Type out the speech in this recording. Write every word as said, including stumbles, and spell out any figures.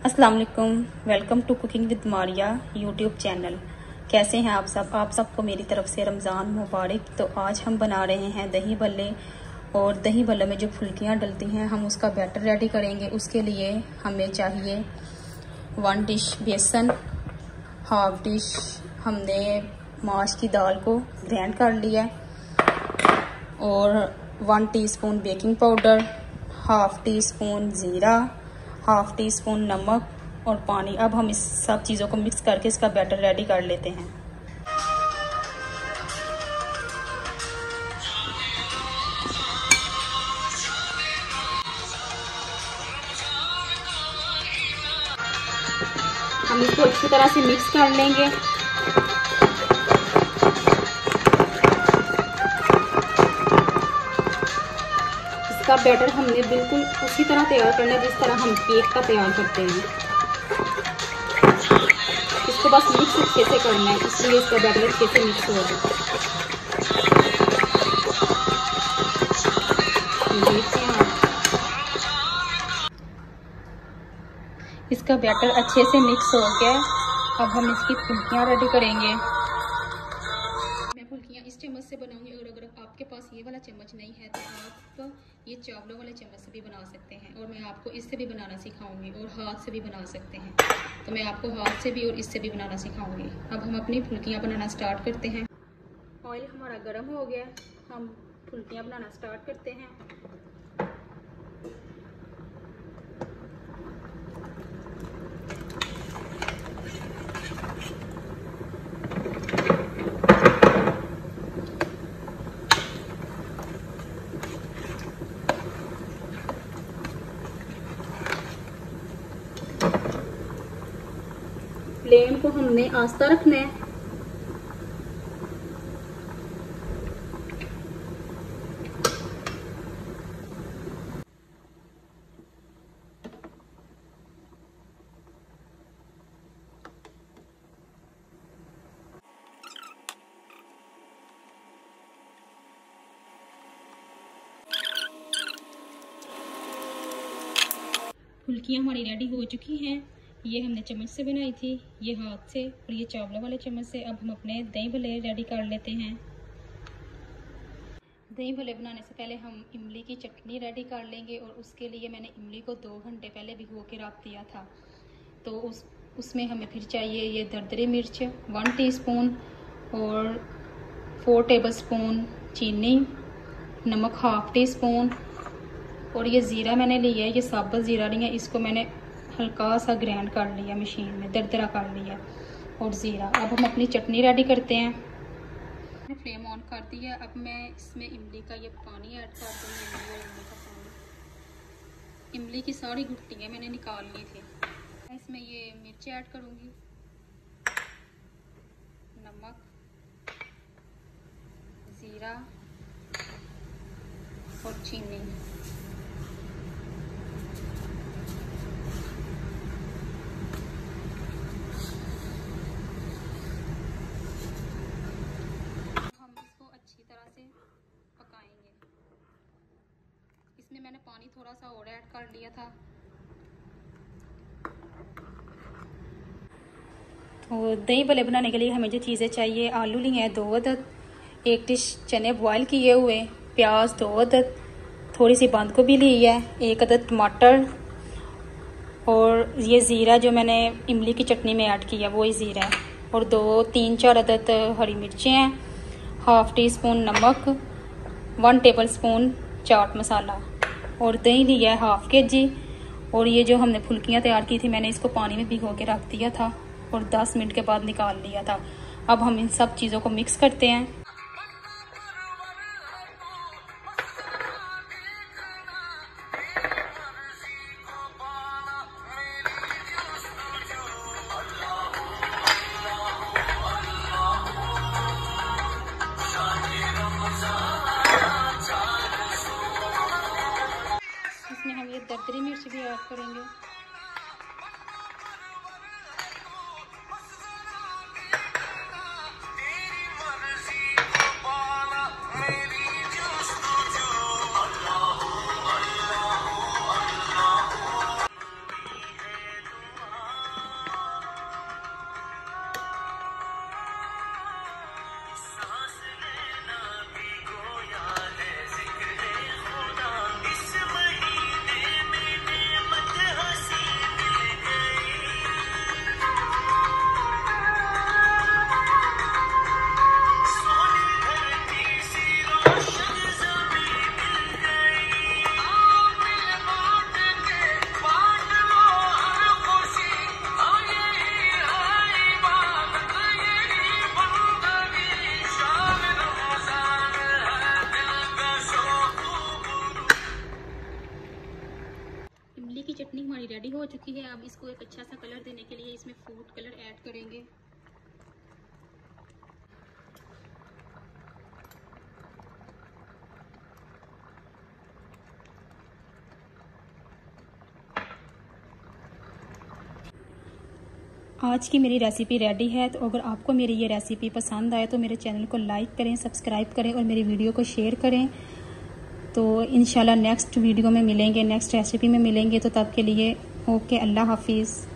अस्सलाम वालेकुम, welcome to cooking with Maria YouTube channel. कैसे हैं आप सब? आप सबको मेरी तरफ से रमज़ान मुबारक। तो आज हम बना रहे हैं दही भल्ले, और दही भल्ले में जो फुल्कियां डलती हैं हम उसका बैटर रेडी करेंगे। उसके लिए हमें चाहिए वन डिश बेसन, हाफ डिश हमने माश की दाल को ग्राइंड कर लिया, और one teaspoon baking powder, half teaspoon ज़ीरा, हाफ टी स्पून नमक और पानी। अब हम इस सब चीज़ों को मिक्स करके इसका बैटर रेडी कर लेते हैं। हम इसको अच्छी तरह से मिक्स कर लेंगे। इसका बैटर हमने बिल्कुल उसी तरह तैयार करना है जिस तरह हम केक का तैयार करते हैं। इसको बस मिक्स अच्छे से करना है, इसलिए इसका बैटर अच्छे से मिक्स हो जाए। देखते हैं आप, इसका बैटर अच्छे से मिक्स हो गया। अब हम इसकी फुल्कियाँ रेडी करेंगे। मैं फुल्कियाँ इस चम्मच से बनाऊंगी, और अगर आपके पास ये वाला चम्मच नहीं है तो आप ये चावलों वाले चम्मच से भी बना सकते हैं, और मैं आपको इससे भी बनाना सिखाऊंगी, और हाथ से भी बना सकते हैं। तो मैं आपको हाथ से भी और इससे भी बनाना सिखाऊंगी। अब हम अपनी फुल्कियाँ बनाना स्टार्ट करते हैं। ऑयल हमारा गर्म हो गया, हम फुल्कियाँ बनाना स्टार्ट करते हैं। फ्लेम को हमने आस्था रखना है। फुल्कियाँ हमारी रेडी हो चुकी हैं। ये हमने चम्मच से बनाई थी, ये हाथ से, और ये चावलों वाले चम्मच से। अब हम अपने दही भल्ले रेडी कर लेते हैं। दही भल्ले बनाने से पहले हम इमली की चटनी रेडी कर लेंगे, और उसके लिए मैंने इमली को दो घंटे पहले भिगो के रख दिया था। तो उस उसमें हमें फिर चाहिए ये दरदरी मिर्च वन टीस्पून, और फोर टेबलस्पून चीनी, नमक हाफ टी स्पून, और ये ज़ीरा मैंने लिया है, ये साबुत ज़ीरा नहीं है, इसको मैंने हल्का सा ग्राइंड कर लिया मशीन में, दरदरा कर लिया, और ज़ीरा। अब हम अपनी चटनी रेडी करते हैं। मैंने फ्लेम ऑन कर दिया। अब मैं इसमें इमली का ये पानी ऐड कर दूँगी। इमली इमली का पानी, इमली की सारी गुठलियाँ मैंने निकाल ली थी। मैं इसमें ये मिर्च ऐड करूँगी, नमक, ज़ीरा और चीनी। इसमें मैंने पानी थोड़ा सा और ऐड कर लिया था। तो दही भल्ले बनाने के लिए हमें जो चीज़ें चाहिए, आलू लिए हैं दो अदद, एक डिश चने बॉयल किए हुए, प्याज दो अदद, थोड़ी सी बंद गोभी ली है, एक अदद टमाटर, और ये ज़ीरा जो मैंने इमली की चटनी में ऐड किया वही ज़ीरा है, और दो तीन चार अदद हरी मिर्चें हैं, हाफ टी स्पून नमक, one tablespoon chaat masala, और दही लिया है हाफ के जी। और ये जो हमने फुल्कियाँ तैयार की थी मैंने इसको पानी में भिगो के रख दिया था, और दस मिनट के बाद निकाल लिया था। अब हम इन सब चीज़ों को मिक्स करते हैं। इसमें हम ये दरदरी मिर्च भी ऐड करेंगे। इसको एक अच्छा सा कलर देने के लिए इसमें फूड कलर ऐड करेंगे। आज की मेरी रेसिपी रेडी है। तो अगर आपको मेरी ये रेसिपी पसंद आए तो मेरे चैनल को लाइक करें, सब्सक्राइब करें और मेरी वीडियो को शेयर करें। तो इंशाल्लाह नेक्स्ट वीडियो में मिलेंगे, नेक्स्ट रेसिपी में मिलेंगे। तो तब के लिए ओके, अल्लाह हाफिज़।